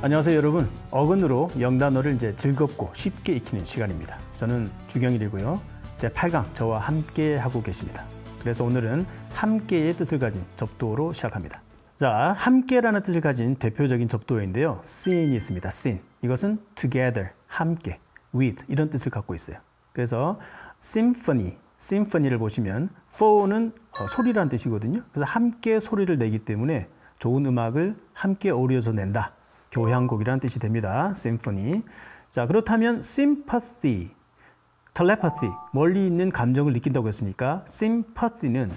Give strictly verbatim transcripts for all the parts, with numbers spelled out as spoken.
안녕하세요 여러분. 어근으로 영단어를 이제 즐겁고 쉽게 익히는 시간입니다. 저는 주경일이고요. 제팔 강 저와 함께 하고 계십니다. 그래서 오늘은 함께의 뜻을 가진 접두어로 시작합니다. 자, 함께라는 뜻을 가진 대표적인 접두어인데요. sin이 있습니다. sin. 이것은 together, 함께, with 이런 뜻을 갖고 있어요. 그래서 symphony, symphony를 보시면 for는 어, 소리라는 뜻이거든요. 그래서 함께 소리를 내기 때문에 좋은 음악을 함께 어우러서 낸다. 교향곡이라는 뜻이 됩니다. symphony. 자, 그렇다면 sympathy, telepathy, 멀리 있는 감정을 느낀다고 했으니까 sympathy는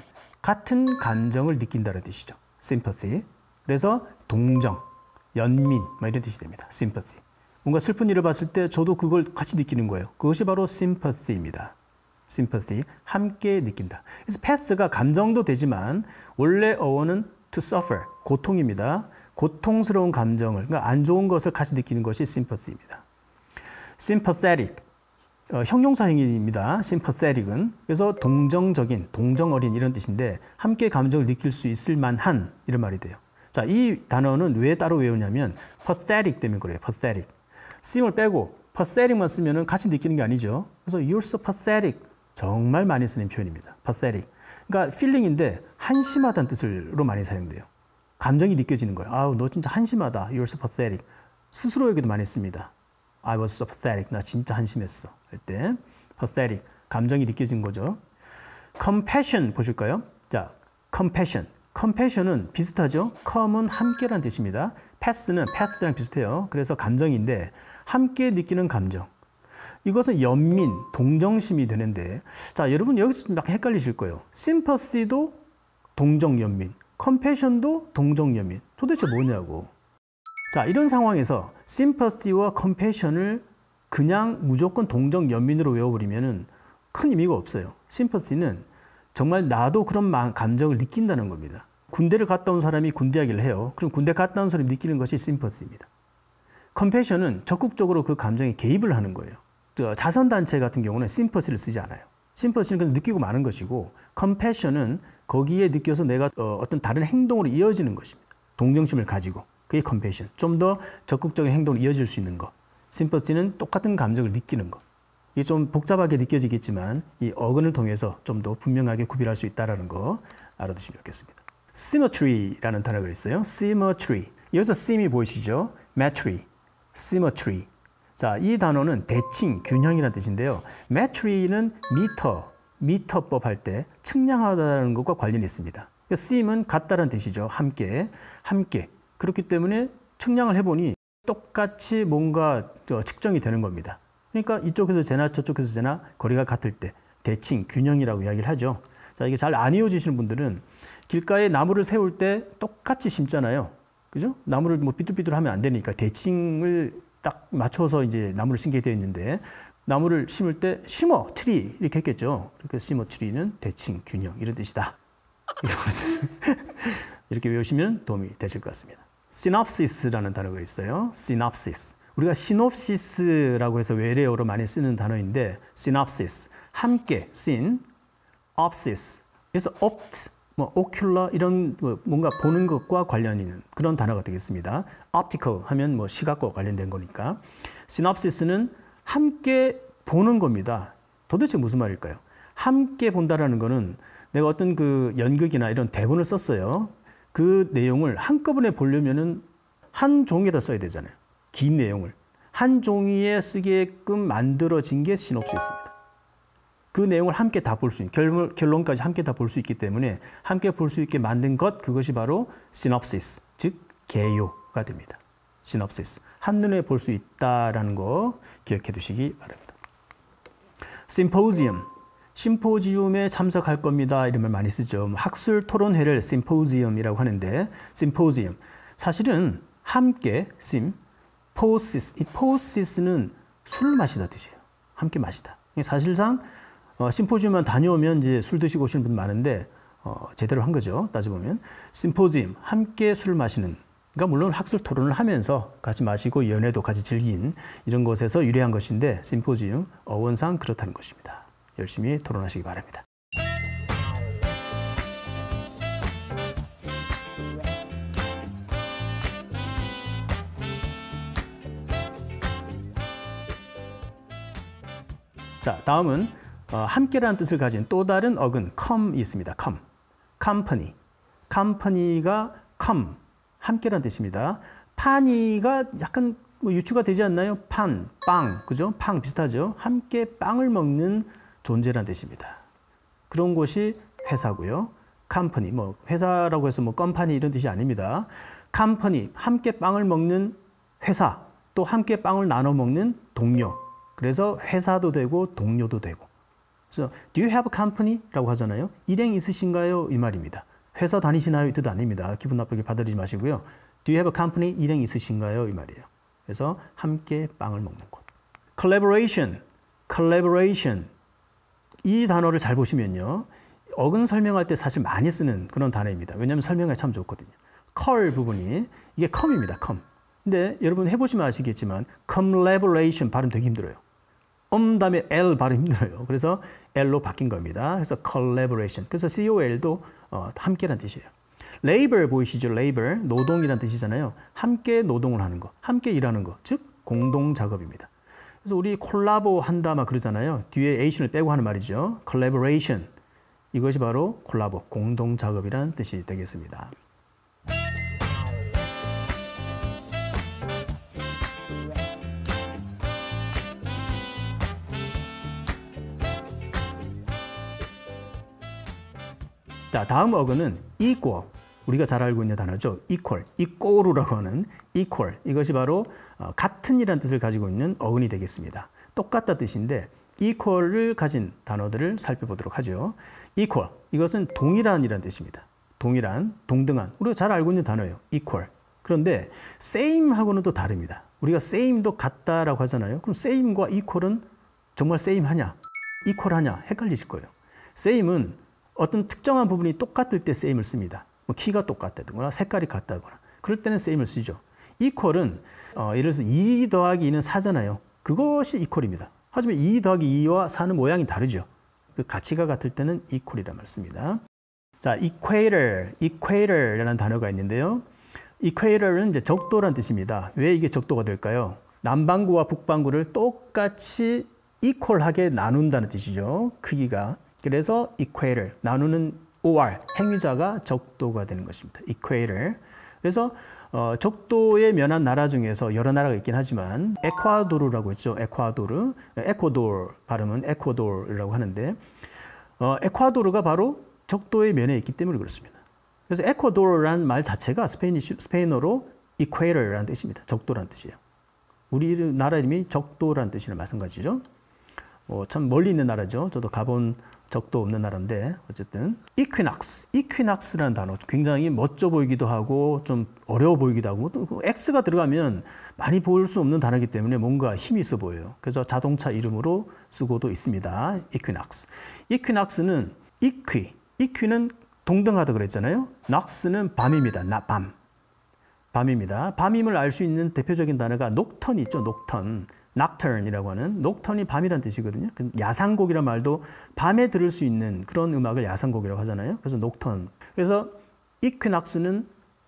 같은 감정을 느낀다는 뜻이죠. sympathy. 그래서 동정, 연민 뭐 이런 뜻이 됩니다. sympathy. 뭔가 슬픈 일을 봤을 때 저도 그걸 같이 느끼는 거예요. 그것이 바로 sympathy입니다. sympathy, 함께 느낀다. 그래서 path가 감정도 되지만 원래 어원은 to suffer, 고통입니다. 고통스러운 감정을, 그러니까 안 좋은 것을 같이 느끼는 것이 sympathy입니다. sympathetic, 어, 형용사형입니다. sympathetic은. 그래서 동정적인, 동정어린 이런 뜻인데 함께 감정을 느낄 수 있을 만한 이런 말이 돼요. 자, 이 단어는 왜 따로 외우냐면 pathetic 때문에 그래요. pathetic. sim을 빼고 pathetic만 쓰면 같이 느끼는 게 아니죠. 그래서 you're so pathetic. 정말 많이 쓰는 표현입니다. pathetic. 그러니까 feeling인데 한심하다는 뜻으로 많이 사용돼요. 감정이 느껴지는 거예요. 아우, 너 진짜 한심하다. You're so pathetic. 스스로에게도 많이 씁니다. I was so pathetic. 나 진짜 한심했어. 할 때 pathetic. 감정이 느껴진 거죠. compassion 보실까요? 자, compassion. compassion은 비슷하죠. come은 함께라는 뜻입니다. pass는 path랑 비슷해요. 그래서 감정인데 함께 느끼는 감정. 이것은 연민, 동정심이 되는데 자, 여러분 여기서 좀 약간 헷갈리실 거예요. sympathy도 동정, 연민. 컴패션도 동정, 연민. 도대체 뭐냐고. 자, 이런 상황에서 sympathy와 compassion을 그냥 무조건 동정, 연민으로 외워버리면 큰 의미가 없어요. sympathy는 정말 나도 그런 감정을 느낀다는 겁니다. 군대를 갔다 온 사람이 군대 이야기를 해요. 그럼 군대 갔다 온 사람이 느끼는 것이 sympathy입니다. compassion은 적극적으로 그 감정에 개입을 하는 거예요. 자선단체 같은 경우는 sympathy를 쓰지 않아요. sympathy는 그냥 느끼고 마는 것이고 compassion은 거기에 느껴서 내가 어떤 다른 행동으로 이어지는 것입니다. 동정심을 가지고. 그게 compassion. 좀 더 적극적인 행동으로 이어질 수 있는 것. sympathy는 똑같은 감정을 느끼는 것. 이게 좀 복잡하게 느껴지겠지만 이 어근을 통해서 좀 더 분명하게 구별할 수 있다는 거 알아두시면 좋겠습니다. symmetry라는 단어가 있어요. symmetry. 여기서 sim이 보이시죠? metry, symmetry. 자, 이 단어는 대칭, 균형이라는 뜻인데요. metry는 미터, 미터법 할 때 측량하다는 것과 관련이 있습니다. sim은 같다는 뜻이죠. 함께, 함께. 그렇기 때문에 측량을 해보니 똑같이 뭔가 측정이 되는 겁니다. 그러니까 이쪽에서 재나 저쪽에서 재나 거리가 같을 때 대칭, 균형이라고 이야기를 하죠. 자, 이게 잘 안 이어지시는 분들은 길가에 나무를 세울 때 똑같이 심잖아요. 그죠? 나무를 뭐 삐뚤삐뚤하면 안 되니까 대칭을 딱 맞춰서 이제 나무를 심게 되어 있는데 나무를 심을 때 심어, 트리 이렇게 했겠죠. 그러니까 심어, 트리는 대칭, 균형 이런 뜻이다. 이렇게 외우시면 도움이 되실 것 같습니다. synopsis라는 단어가 있어요. synopsis. 우리가 시놉시스라고 해서 외래어로 많이 쓰는 단어인데 synopsis, 함께, syn, opsis. 그래서 opt, 뭐 ocular 이런 뭔가 보는 것과 관련 있는 그런 단어가 되겠습니다. optical 하면 뭐 시각과 관련된 거니까. synopsis는 함께 보는 겁니다. 도대체 무슨 말일까요? 함께 본다라는 거는 내가 어떤 그 연극이나 이런 대본을 썼어요. 그 내용을 한꺼번에 보려면은 한 종이에다 써야 되잖아요. 긴 내용을. 한 종이에 쓰게끔 만들어진 게 시놉시스입니다. 그 내용을 함께 다 볼 수 있는, 결론, 결론까지 함께 다 볼 수 있기 때문에 함께 볼 수 있게 만든 것, 그것이 바로 시놉시스, 즉 개요가 됩니다. 시놉시스. 한눈에 볼 수 있다라는 거 기억해 두시기 바랍니다. 심포지엄. 심포지움에 참석할 겁니다. 이런 말 많이 쓰죠. 학술 토론회를 심포지엄이라고 하는데 심포지엄. 사실은 함께 심, 포시스. 이 포시스는 술 마시다 뜻이에요. 함께 마시다. 사실상 어, 심포지엄만 다녀오면 이제 술 드시고 오시는 분 많은데 어, 제대로 한 거죠. 따져보면 심포지엄, 함께 술 마시는. 그러니까 물론 학술 토론을 하면서 같이 마시고 연애도 같이 즐긴 이런 곳에서 유래한 것인데 심포지엄, 어원상 그렇다는 것입니다. 열심히 토론하시기 바랍니다. 자, 다음은 어, 함께라는 뜻을 가진 또 다른 어근 come이 있습니다. come, company. company가 come, 함께라는 뜻입니다. 파니가 약간 뭐 유추가 되지 않나요? 판, 빵, 그죠? 팡 비슷하죠? 함께 빵을 먹는 존재라는 뜻입니다. 그런 곳이 회사고요. 컴퍼니, 뭐 회사라고 해서 뭐 컴퍼니 이런 뜻이 아닙니다. 컴퍼니, 함께 빵을 먹는 회사, 또 함께 빵을 나눠 먹는 동료. 그래서 회사도 되고 동료도 되고. 그래서 Do you have a company? 라고 하잖아요. 일행 있으신가요? 이 말입니다. 회사 다니시나요? 이 뜻 아닙니다. 기분 나쁘게 받아들이지 마시고요. Do you have a company? 일행 있으신가요? 이 말이에요. 그래서 함께 빵을 먹는 곳. Collaboration, collaboration. 이 단어를 잘 보시면요. 어근 설명할 때 사실 많이 쓰는 그런 단어입니다. 왜냐하면 설명에 참 좋거든요. 컬 부분이 이게 컴입니다. 컴. 근데 여러분 해보시면 아시겠지만 collaboration 발음 되게 힘들어요. 음 다음에 L 발음 힘들어요. 그래서 L로 바뀐 겁니다. 그래서 collaboration. 그래서 col도 어, 함께란 뜻이에요. labor 보이시죠? labor, 노동이란 뜻이잖아요. 함께 노동을 하는 거, 함께 일하는 거, 즉 공동 작업입니다. 그래서 우리 콜라보 한다 막 그러잖아요. 뒤에 ation을 빼고 하는 말이죠. collaboration. 이것이 바로 콜라보, 공동 작업이라는 뜻이 되겠습니다. 자, 다음 어근은 equal. 우리가 잘 알고 있는 단어죠. equal, equal라고 하는 equal. 이것이 바로 같은 이라는 뜻을 가지고 있는 어근이 되겠습니다. 똑같다 뜻인데 equal을 가진 단어들을 살펴보도록 하죠. equal, 이것은 동일한이라는 뜻입니다. 동일한, 동등한. 우리가 잘 알고 있는 단어예요. equal. 그런데 same하고는 또 다릅니다. 우리가 same도 같다라고 하잖아요. 그럼 same과 equal은 정말 same하냐? equal하냐? 헷갈리실 거예요. same은 어떤 특정한 부분이 똑같을 때 same을 씁니다. 뭐 키가 똑같다거나 색깔이 같다거나 그럴 때는 same을 쓰죠. equal은 어, 예를 들어서 이 더하기 이는 사잖아요. 그것이 equal입니다. 하지만 이 더하기 이와 사는 모양이 다르죠. 그 가치가 같을 때는 equal이라는 말 씁니다. 자, equator, equator라는 단어가 있는데요. equator은 이제 적도라는 뜻입니다. 왜 이게 적도가 될까요? 남반구와 북반구를 똑같이 equal하게 나눈다는 뜻이죠. 크기가. 그래서 equator, 나누는 or, 행위자가 적도가 되는 것입니다. equator. 그래서 어, 적도에 면한 나라 중에서 여러 나라가 있긴 하지만 에콰도르라고 했죠. 에콰도르. 에콰도르 발음은 에콰도르라고 하는데 어, 에콰도르가 바로 적도의 면에 있기 때문에 그렇습니다. 그래서 에콰도르라는 말 자체가 스페인시, 스페인어로 equator라는 뜻입니다. 적도라는 뜻이에요. 우리나라 이름이 적도라는 뜻이랑 마찬가지죠. 어, 참 멀리 있는 나라죠. 저도 가본 적도 없는 나라인데 어쨌든 equinox, equinox라는 단어 굉장히 멋져 보이기도 하고 좀 어려워 보이기도 하고 또 X가 들어가면 많이 볼 수 없는 단어이기 때문에 뭔가 힘이 있어 보여요. 그래서 자동차 이름으로 쓰고도 있습니다. equinox. equinox는 equi, equi는 동등하다 그랬잖아요. nox는 밤입니다. 나, 밤. 밤입니다. 밤임을 알 수 있는 대표적인 단어가 nocturne 있죠. nocturne. nocturne이라고 하는 nocturne이 밤이라는 뜻이거든요. 야상곡이란 말도 밤에 들을 수 있는 그런 음악을 야상곡이라고 하잖아요. 그래서 nocturne. 그래서 equinox는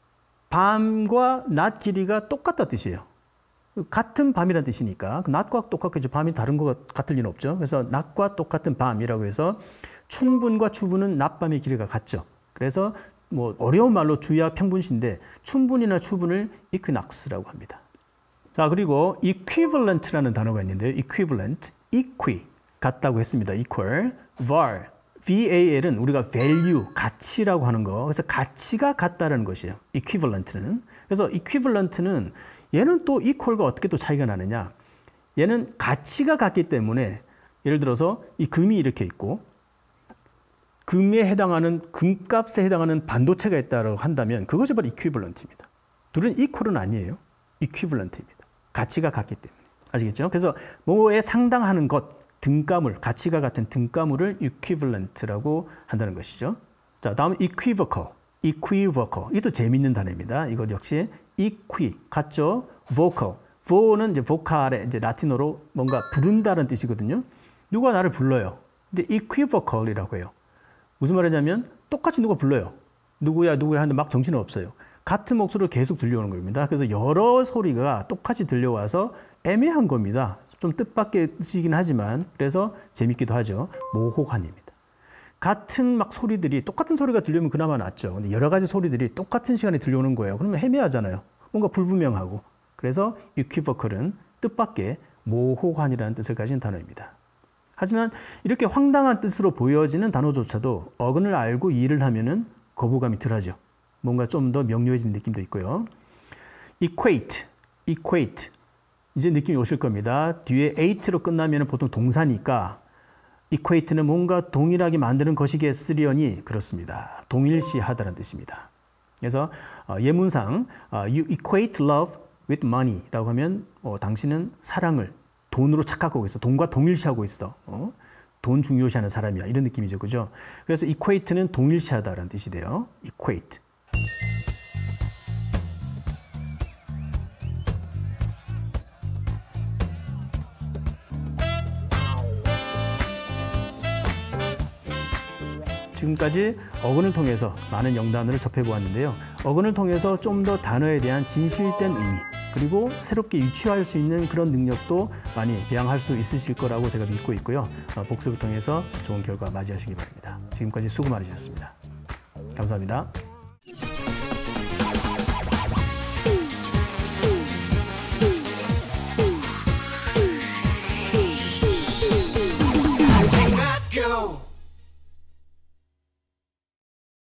밤과 낮 길이가 똑같다 뜻이에요. 같은 밤이라는 뜻이니까 낮과 똑같겠죠. 밤이 다른 것 같을 리는 없죠. 그래서 낮과 똑같은 밤이라고 해서 춘분과 추분은 낮밤의 길이가 같죠. 그래서 뭐 어려운 말로 주야 평분시인데 춘분이나 추분을 equinox라고 합니다. 자, 그리고 equivalent라는 단어가 있는데요. equivalent, equi, 같다고 했습니다. equal, var, val은 우리가 value, 가치라고 하는 거. 그래서 가치가 같다라는 것이에요. equivalent는. 그래서 equivalent는 얘는 또 equal과 어떻게 또 차이가 나느냐. 얘는 가치가 같기 때문에 예를 들어서 이 금이 이렇게 있고 금에 해당하는, 금값에 해당하는 반도체가 있다고 한다면 그것이 바로 equivalent입니다. 둘은 equal은 아니에요. equivalent입니다. 가치가 같기 때문에. 아시겠죠? 그래서 뭐에 상당하는 것, 등가물, 가치가 같은 등가물을 equivalent라고 한다는 것이죠. 자, 다음 equivocal, equivocal. 이것도 재밌는 단어입니다. 이것 역시 equi, 같죠? vocal. vo는 이제 vocal의 이제 라틴어로 뭔가 부른다는 뜻이거든요. 누가 나를 불러요. 근데 equivocal이라고 해요. 무슨 말이냐면 똑같이 누가 불러요. 누구야, 누구야 하는데 막 정신은 없어요. 같은 목소리로 계속 들려오는 겁니다. 그래서 여러 소리가 똑같이 들려와서 애매한 겁니다. 좀 뜻밖의 뜻이긴 하지만 그래서 재밌기도 하죠. 모호관입니다. 같은 막 소리들이 똑같은 소리가 들려오면 그나마 낫죠. 근데 여러 가지 소리들이 똑같은 시간에 들려오는 거예요. 그러면 애매하잖아요. 뭔가 불분명하고. 그래서 equivocal은 뜻밖의 모호관이라는 뜻을 가진 단어입니다. 하지만 이렇게 황당한 뜻으로 보여지는 단어조차도 어근을 알고 이해를 하면은 거부감이 덜하죠. 뭔가 좀 더 명료해진 느낌도 있고요. equate, equate. 이제 느낌이 오실 겁니다. 뒤에 eight로 끝나면 보통 동사니까 equate는 뭔가 동일하게 만드는 것이겠으려니 그렇습니다. 동일시하다는 뜻입니다. 그래서 예문상 you equate love with money라고 하면 어, 당신은 사랑을 돈으로 착각하고 있어. 돈과 동일시하고 있어. 어? 돈 중요시하는 사람이야. 이런 느낌이죠. 그죠? 그래서 equate는 동일시하다라는 뜻이 돼요. equate. 지금까지 어근을 통해서 많은 영단어를 접해보았는데요. 어근을 통해서 좀 더 단어에 대한 진실된 의미, 그리고 새롭게 유추할 수 있는 그런 능력도 많이 배양할 수 있으실 거라고 제가 믿고 있고요. 복습을 통해서 좋은 결과 맞이하시기 바랍니다. 지금까지 수고 많으셨습니다. 감사합니다.